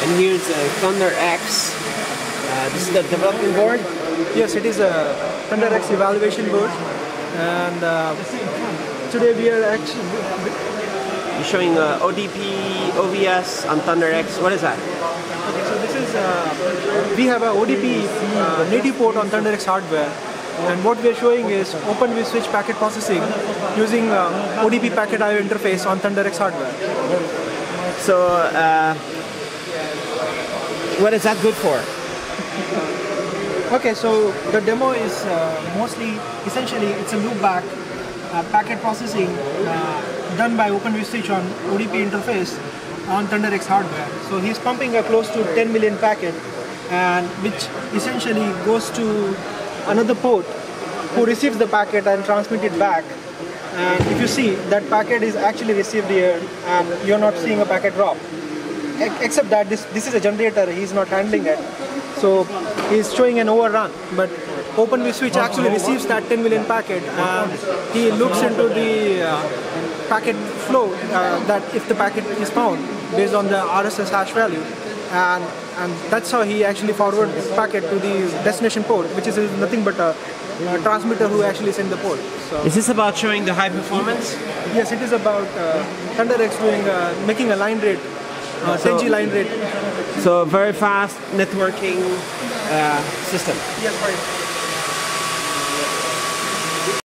And here's a Thunder X. This is the development board? Yes, it is a Thunder X evaluation board, and today we are actually You're showing ODP, OVS on Thunder X. What is that? okay. So this is we have a ODP native port on Thunder X hardware, and what we are showing is Open vSwitch packet processing using ODP packet IO interface on Thunder X hardware. So, what is that good for? Okay, so the demo is essentially it's a loopback packet processing done by Open vSwitch on ODP interface on Thunder X hardware. So he's pumping a close to 10 million packet, and which essentially goes to another port who receives the packet and transmit it back. And if you see, that packet is actually received here, and you're not seeing a packet drop. Except that this is a generator, he's not handling it. So he's showing an overrun, but Open vSwitch actually receives that 10 million packet, and he looks into the packet flow that if the packet is found based on the RSS hash value, and that's how he actually forwards the packet to the destination port, which is nothing but a transmitter who actually sent the port. So Is this about showing the high performance? yes, it is about Thunder X making a line rate, 10G line rate. So very fast networking system. Yes, right.